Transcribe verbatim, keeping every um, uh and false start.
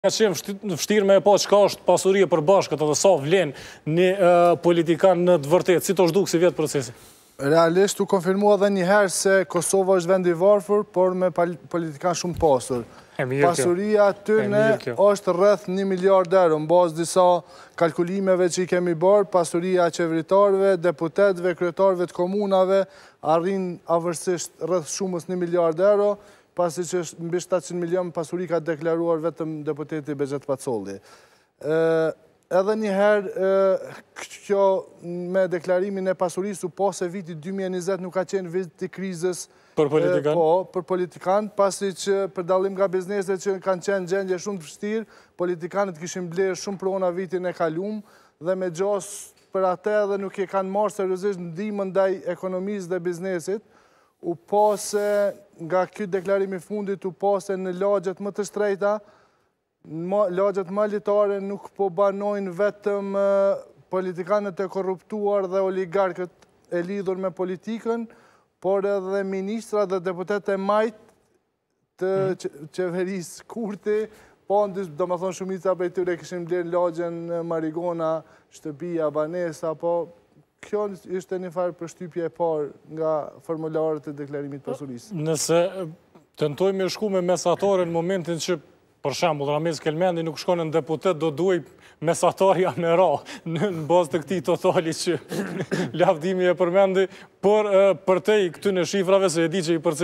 që jenë vështirë me e pa qka është pasuria për bashkët edhe sa vlen një uh, politikan në të vërtet, si të është dukë si vjetë procesi? Realisht u konfirmua dhe njëherë se Kosova është vendi varfër, por me politikan shumë pasur. Pasuria tyne është rreth një miliard euro, në bazë disa kalkulimeve që i kemi bërë, pasuria qeveritarve, deputetve, kryetarve të komunave, arrin avërsisht rreth shumës një miliard euro, pasi që mbi shtatëqind milion pasuri ka deklaruar vetëm deputeti Bexhet Pacolli. Edhe njëherë, kjo me deklarimin e pasurisë u pas e viti dy mijë e njëzet nuk ka qenë viti krizës për politikan, po, për politikan, pasi që për dallim nga bizneset që kanë qenë gjendje shumë të vështirë, politikanët kishin blerë shumë prona vitin e kalum dhe me gjasë për atë edhe nuk e kanë marrë seriozisht ndihmën ndaj ekonomisë dhe biznesit. U pase nga këtë deklarimi fundit, u pase në lagjet më të shtrejta, lagjet më elitare nuk po banojnë vetëm politikanët e korruptuar dhe oligarkët e lidhur me politikën, por edhe ministra dhe deputet e majt të qeverisë Kurti, po do më thonë shumica për tyre këshim blerë lagjen Marigona, Shtëpia, Banesa, po kjo ishte një farë përshtypje e parë nga formularët e deklarimit pasurisë. Nëse tentojmë e shku me mesatare në momentin që, për shembull, Ramiz Kelmendi nuk shkon në deputet, do duaj mesatarja me ra në bazë të këtij totali që lavdimi e përmendi, por për te i këty në shifrave se e di që i përcjell